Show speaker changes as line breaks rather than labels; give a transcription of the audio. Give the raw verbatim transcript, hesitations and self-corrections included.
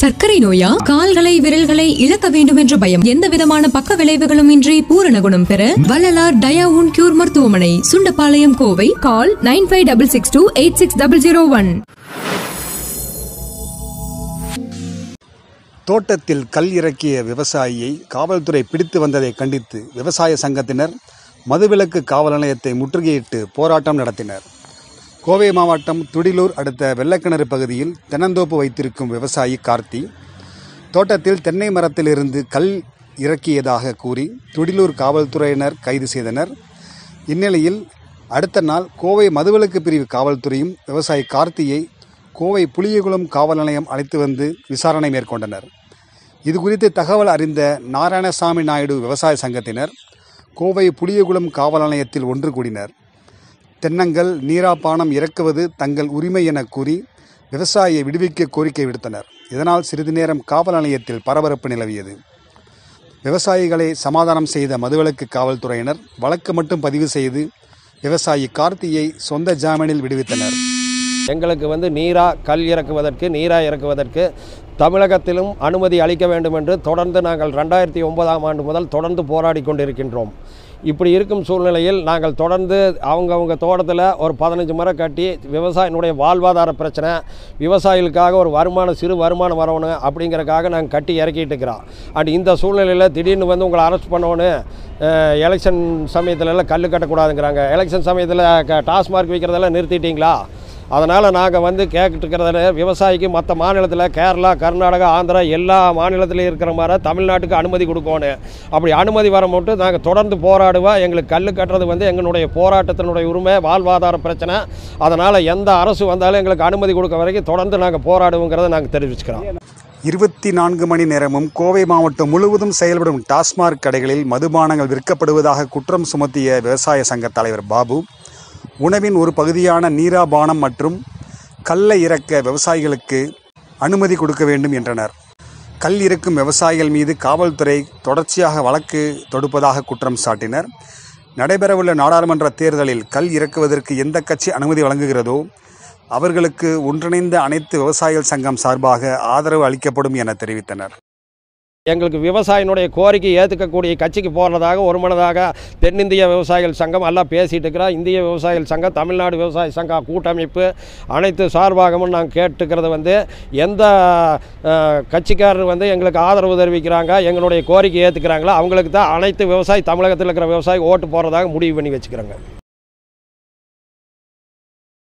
சர்க்கரை நோயா? கால்களை விரல்களை இழக்க வேண்டும் என்ற பயம்? எந்த விதமான பக்க விளைவுகளும் இன்றி பூரண குணம் பெற வள்ளலார் டயாவுன் கியூர் மருத்துவமனை, Sundapalayam, Kovai. Call nine five six six two eight six zero zero one.
தோட்டத்தில் கல் இறக்கிய விவசாயியை காவல்துறை பிடித்து வந்ததை கண்டித்து விவசாய சங்கத்தினர் மதுவிலக்கு காவல் நிலையத்தை முற்றுகையிட்டு போராட்டம் நடத்தினர். கோவை மாவட்டம் துடிலூர் அடுத்த வெள்ளக்கிணறு பகுதியில் தென்னந்தோப்பு வைத்திருக்கும் விவசாயி கார்த்தி தோட்டத்தில் தென்னை மரத்திலிருந்து கல் இறக்கியதாக கூறி துடிலூர் காவல்துறையினர் கைது செய்தனர். இந்நிலையில் அடுத்த நாள் கோவை மதுவிலக்கு பிரிவு காவல்துறையும் விவசாயி கார்த்தியை கோவை புளியகுளம் காவல் நிலையம் அழைத்து வந்து விசாரணை மேற்கொண்டனர். இது குறித்து தகவல் அறிந்த நாராயணசாமி நாயுடு விவசாய சங்கத்தினர் கோவை புளியகுளம் காவல் நிலையத்தில் ஒன்று கூடினர். தென்னங்கள் நீராப்பானம் இறக்குவது தங்கள் உரிமை என கூறி விவசாயியை விடுவிக்க கோரிக்கை விடுத்தனர். இதனால் சிறிது நேரம் காவல் நிலையத்தில் பரபரப்பு நிலவியது. விவசாயிகளை சமாதானம் செய்த மதுவிலக்கு காவல்துறையினர் வழக்கு மட்டும் பதிவு செய்து விவசாயி கார்த்தியை சொந்த ஜாமீனில் விடுவித்தனர்.
எங்களுக்கு வந்து நீரா கல் இறக்குவதற்கு நீரா இறக்குவதற்கு தமிழகத்திலும் அனுமதி அளிக்க வேண்டும் என்று தொடர்ந்து நாங்கள் ரெண்டாயிரத்தி ஒன்பதாம் ஆண்டு முதல் தொடர்ந்து போராடி கொண்டிருக்கின்றோம். இப்படி இருக்கும் சூழ்நிலையில் நாங்கள் தொடர்ந்து அவங்கவுங்க தோட்டத்தில் ஒரு பதினஞ்சு மரம் கட்டி விவசாயினுடைய வாழ்வாதார பிரச்சனை, விவசாயிகளுக்காக ஒரு வருமானம் சிறு வருமானம் வரணும் அப்படிங்கிறக்காக நாங்கள் கட்டி இறக்கிட்டு இருக்கிறோம். அண்ட் இந்த சூழ்நிலையில் திடீர்னு வந்து உங்களை அரெஸ்ட் பண்ணணும், எலெக்ஷன் சமயத்துலலாம் கல் கட்டக்கூடாதுங்கிறாங்க. எலெக்ஷன் சமயத்தில் க டாஸ்மார்க் வைக்கிறதெல்லாம் நிறுத்திட்டிங்களா? அதனால் நாங்கள் வந்து கேட்டுருக்கிறத விவசாயிக்கு மற்ற மாநிலத்தில் கேரளா, கர்நாடகா, ஆந்திரா எல்லா மாநிலத்திலையும் இருக்கிற மாதிரி தமிழ்நாட்டுக்கு அனுமதி கொடுக்கணும். அப்படி அனுமதி வர மட்டும் நாங்கள் தொடர்ந்து போராடுவோம். எங்களுக்கு கல் கட்டுறது வந்து எங்களுடைய போராட்டத்தினுடைய உரிமை, வாழ்வாதார பிரச்சனை. அதனால் எந்த அரசு வந்தாலும் எங்களுக்கு அனுமதி கொடுக்க வரைக்கும் தொடர்ந்து நாங்கள் போராடுவோங்கிறத நாங்கள் தெரிவிச்சுக்கிறோம்.
இருபத்தி நான்கு மணி நேரமும் கோவை மாவட்டம் முழுவதும் செயல்படும் டாஸ்மார்க் கடைகளில் மதுபானங்கள் விற்கப்படுவதாக குற்றம் சுமத்திய விவசாய சங்க தலைவர் பாபு உணவின் ஒரு பகுதியான நீராபானம் மற்றும் கல்லை இறக்க விவசாயிகளுக்கு அனுமதி கொடுக்க வேண்டும் என்றனர். கல் இறக்கும் விவசாயிகள் மீது காவல்துறை தொடர்ச்சியாக வழக்கு தொடுப்பதாக குற்றம் சாட்டினர். நடைபெறவுள்ள நாடாளுமன்ற தேர்தலில் கல் இறக்குவதற்கு எந்த கட்சி அனுமதி வழங்குகிறதோ அவர்களுக்கு ஒன்றிணைந்த அனைத்து விவசாயிகள் சங்கம் சார்பாக ஆதரவு அளிக்கப்படும் என தெரிவித்தனர்.
எங்களுக்கு விவசாயினுடைய கோரிக்கை ஏற்றுக்கக்கூடிய கட்சிக்கு போகிறதாக ஒரு மனதாக தென்னிந்திய விவசாயிகள் சங்கம் எல்லாம் பேசிகிட்டு இருக்கிறோம். இந்திய விவசாயிகள் சங்கம், தமிழ்நாடு விவசாய சங்க கூட்டமைப்பு அனைத்து சார்பாகவும் நாங்கள் கேட்டுக்கிறது வந்து எந்த கட்சிக்காரர் வந்து எங்களுக்கு ஆதரவு தெரிவிக்கிறாங்க, எங்களுடைய கோரிக்கை ஏற்றுக்கிறாங்களோ அவங்களுக்கு தான் அனைத்து விவசாயி தமிழகத்தில் இருக்கிற விவசாயி ஓட்டு போகிறதாக முடிவு பண்ணி வச்சுக்கிறாங்க.